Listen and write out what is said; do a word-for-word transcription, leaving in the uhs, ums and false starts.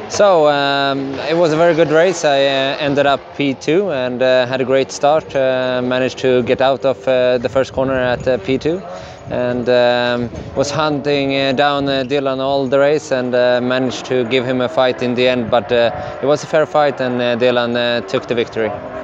So um, it was a very good race. I uh, ended up P two and uh, had a great start. Uh, managed to get out of uh, the first corner at uh, P two and um, was hunting uh, down uh, Dylan all the race and uh, managed to give him a fight in the end. But uh, it was a fair fight and uh, Dylan uh, took the victory.